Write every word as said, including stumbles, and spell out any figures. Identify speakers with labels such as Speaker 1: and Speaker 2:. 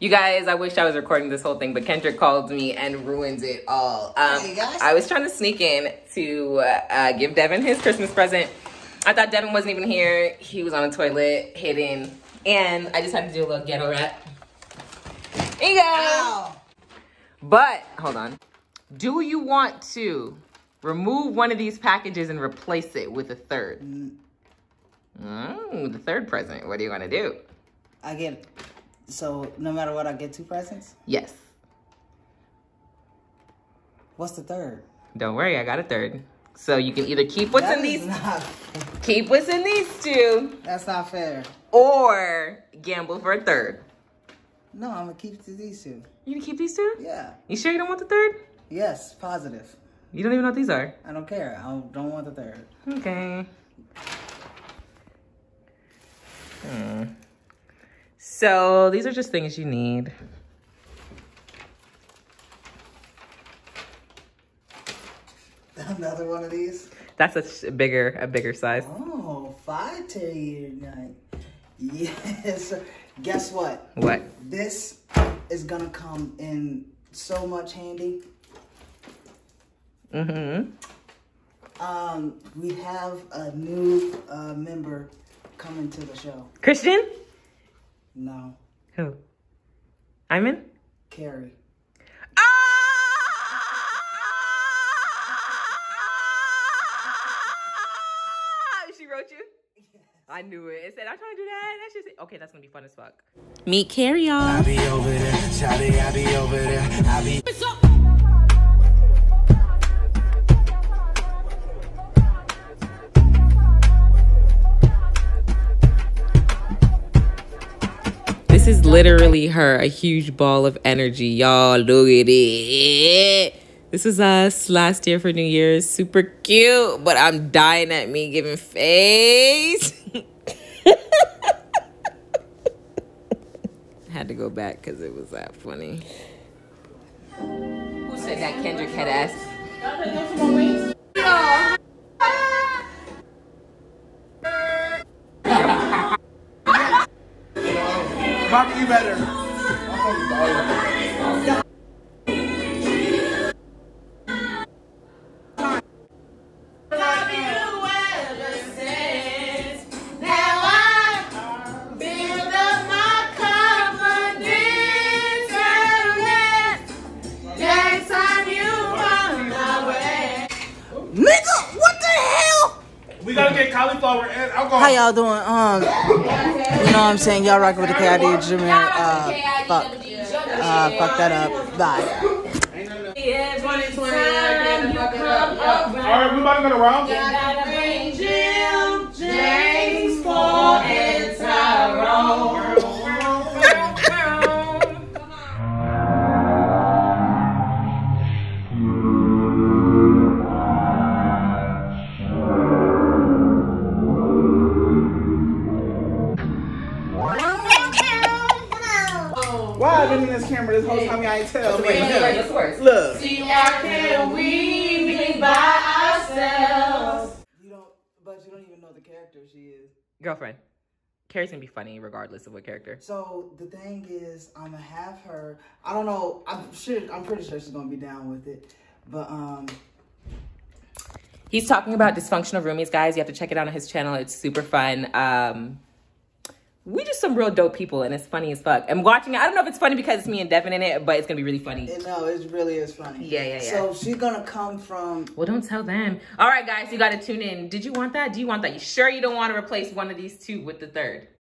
Speaker 1: You guys, I wish I was recording this whole thing, but Kendrick called me and ruined it all. Um, hey guys. I was trying to sneak in to uh, give Devin his Christmas present. I thought Devin wasn't even here. He was on the toilet, hidden. And I just had to do a little ghetto rap. Here you go. Ow. But, hold on. Do you want to remove one of these packages and replace it with a third? Mm. Oh, the third present. What are you going to do?
Speaker 2: I get, so no matter what, I get two presents?
Speaker 1: Yes.
Speaker 2: What's the third?
Speaker 1: Don't worry, I got a third. So you can either keep what's
Speaker 2: that
Speaker 1: in these,
Speaker 2: not,
Speaker 1: keep what's in these two.
Speaker 2: That's not fair.
Speaker 1: Or gamble for a third.
Speaker 2: No, I'm gonna keep these two.
Speaker 1: You gonna keep these two?
Speaker 2: Yeah.
Speaker 1: You sure you don't want the third?
Speaker 2: Yes, positive.
Speaker 1: You don't even know what these are?
Speaker 2: I don't care. I don't want the third.
Speaker 1: Okay. Hmm. So these are just things you need.
Speaker 2: Another one of these?
Speaker 1: That's a bigger, a bigger size.
Speaker 2: Oh, five to night. Yes. Guess what?
Speaker 1: What?
Speaker 2: This is gonna come in so much handy.
Speaker 1: Mm-hmm.
Speaker 2: Um, we have a new uh, member coming to the show.
Speaker 1: Christian?
Speaker 2: No.
Speaker 1: Who? Iman?
Speaker 2: Carrie.
Speaker 1: Ah! She wrote you? Yes. I knew it. It said, I'm trying to do that. That's just okay. That's gonna be fun as fuck. Meet Carrie, y'all. I be over there, Shawty, I be over there. I be. What's up? This is literally her, a huge ball of energy. Y'all, look at it. This is us last year for New Year's. Super cute, but I'm dying at me giving face. I had to go back because it was that funny. Who said that Kendrick had asked? Yeah.
Speaker 3: Mommy, you better. We gotta get cauliflower and alcohol.
Speaker 2: How y'all doing? Um, you know what I'm saying? Y'all rocking with the K I D Jamere. Uh, fuck. Uh, fuck that up. Bye.
Speaker 3: Alright, we about to go to round.
Speaker 4: James, Paul, and Tyrone.
Speaker 3: Why I've been in this camera this whole time? I ain't tell me.
Speaker 1: Look.
Speaker 4: See, why can't we be by ourselves?
Speaker 2: You don't, but you don't even know the character she is.
Speaker 1: Girlfriend. Carrie's gonna be funny regardless of what character.
Speaker 2: So the thing is, I'm gonna have her. I don't know. I'm sure. I'm pretty sure she's gonna be down with it. But um.
Speaker 1: He's talking about dysfunctional roomies, guys. You have to check it out on his channel. It's super fun. Um. We just some real dope people, and it's funny as fuck. I'm watching it. I don't know if it's funny because it's me and Devin in it, but it's gonna be really funny.
Speaker 2: No, it really is funny.
Speaker 1: Yeah, yeah, yeah.
Speaker 2: So she's gonna come from.
Speaker 1: Well, don't tell them. All right, guys, you gotta tune in. Did you want that? Do you want that? You sure you don't want to replace one of these two with the third?